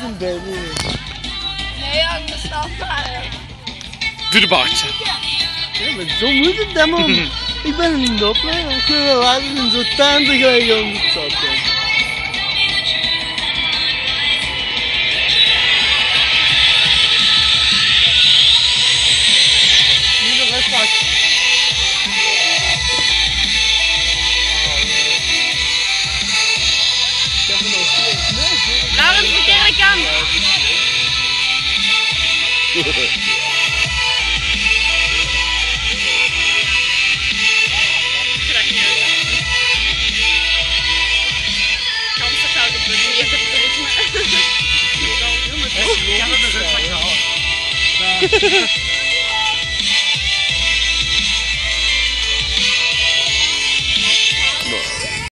een baby. Nee, aan de stafvader. Doe de baardje. Ja, maar zo moet het dan, man. Ik ben in de opleiding. Ik wil wel later in zo'n tuin te gaan om het zat zijn. Nu nog even pakken. Ik heb er nog steeds. Nee, Laurens, verkeerde kant. Ik heb het er zo van gehaald.